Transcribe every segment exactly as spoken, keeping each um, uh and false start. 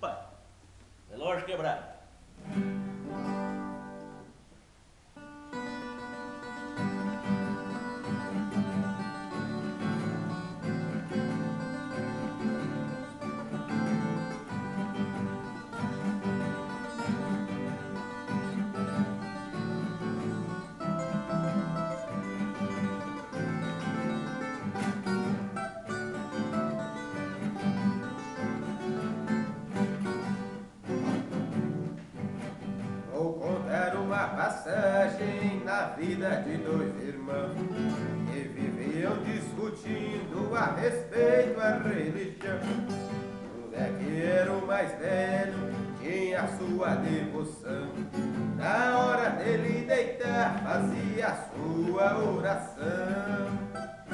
Pai, relógio quebrado. Vou contar uma passagem na vida de dois irmãos que viviam discutindo a respeito da religião. José, que era o mais velho, tinha sua devoção. Na hora dele deitar, fazia a sua oração.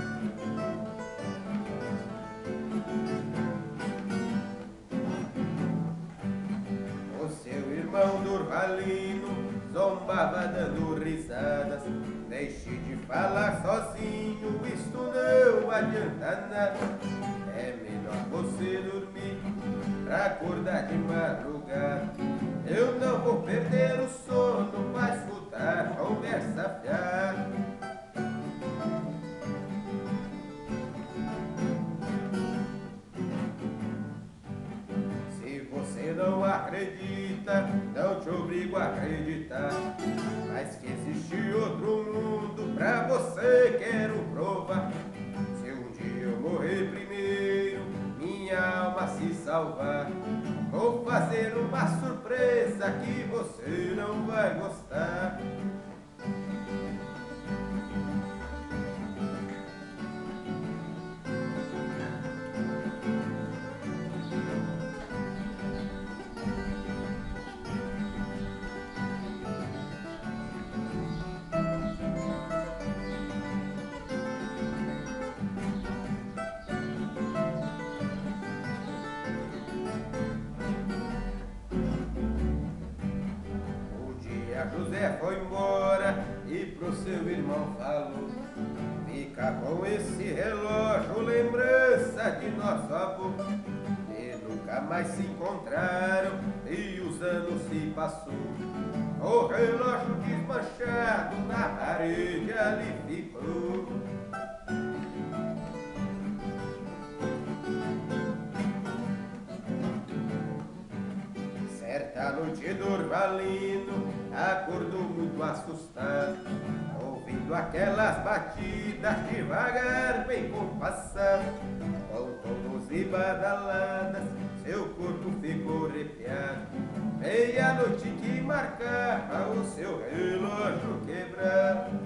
O seu irmão Durvalino zombava dando risadas. Deixe de falar sozinho, isto não adianta nada. É melhor você dormir pra acordar de madrugada. Eu não vou perder o sono pra escutar conversa fiada. Se você não acredita, não te obrigo a acreditar, mas que existe outro mundo pra você quero provar. Se um dia eu morrer primeiro, minha alma se salvar, vou fazer uma surpresa que você não vai gostar. José foi embora e pro seu irmão falou: fica com esse relógio, lembrança de nosso avô. E nunca mais se encontraram e os anos se passou. O relógio desmanchado na parede ali ficou. Certa noite Durvalino acordou muito assustado, ouvindo aquelas batidas devagar, bem compassado. Com tons e badaladas, seu corpo ficou arrepiado. Meia-noite que marcava o seu relógio quebrado.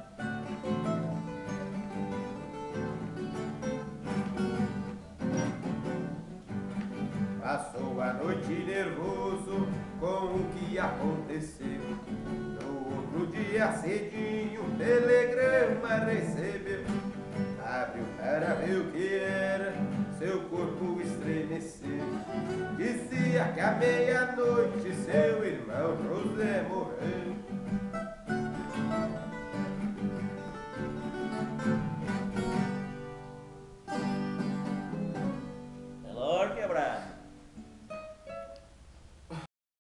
Passou a noite nervoso com o que aconteceu. No outro dia cedinho, um telegrama recebeu. Abriu para ver o que era, seu corpo estremeceu. Dizia que à meia-noite seu irmão José morreu.